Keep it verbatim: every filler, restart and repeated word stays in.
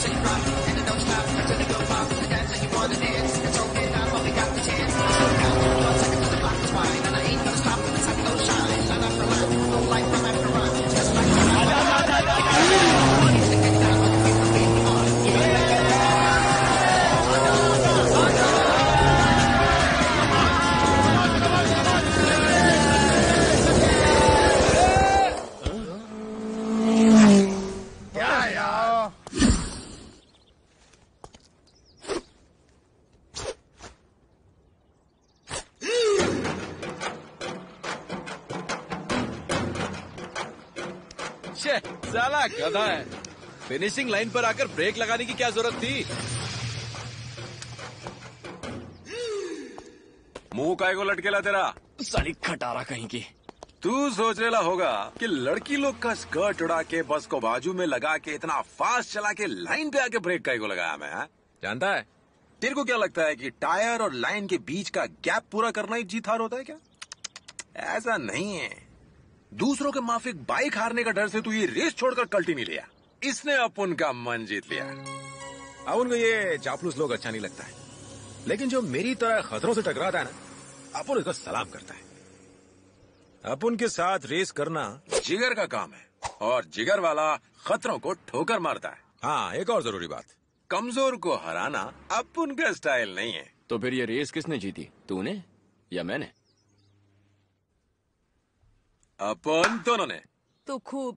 साला गधा है। फिनिशिंग लाइन पर आकर ब्रेक लगाने की क्या जरूरत थी? मुंह काय को लटकेला तेरा? साली खटारा कहीं की। तू सोच रेला होगा कि लड़की लोग का स्कर्ट उड़ा के बस को बाजू में लगा के इतना फास्ट चला के लाइन पे आके ब्रेक काय को लगाया मैं, हा? जानता है तेरे को क्या लगता है कि टायर और लाइन के बीच का गैप पूरा करना ही जीत हार होता है क्या? ऐसा नहीं है। दूसरों के माफिक बाइक हारने का डर से तू ये रेस छोड़कर कल्टी नहीं लिया। इसने अपन का मन जीत लिया। अब उनको ये चापलूस लोग अच्छा नहीं लगता है, लेकिन जो मेरी तरह खतरों से टकराता है ना, अपन उसको सलाम करता है। अपन के साथ रेस करना जिगर का काम है और जिगर वाला खतरों को ठोकर मारता है। हाँ, एक और जरूरी बात, कमजोर को हराना अपन का स्टाइल नहीं है। तो फिर ये रेस किसने जीती, तूने या मैंने? अपन दोनों ने। तो खूब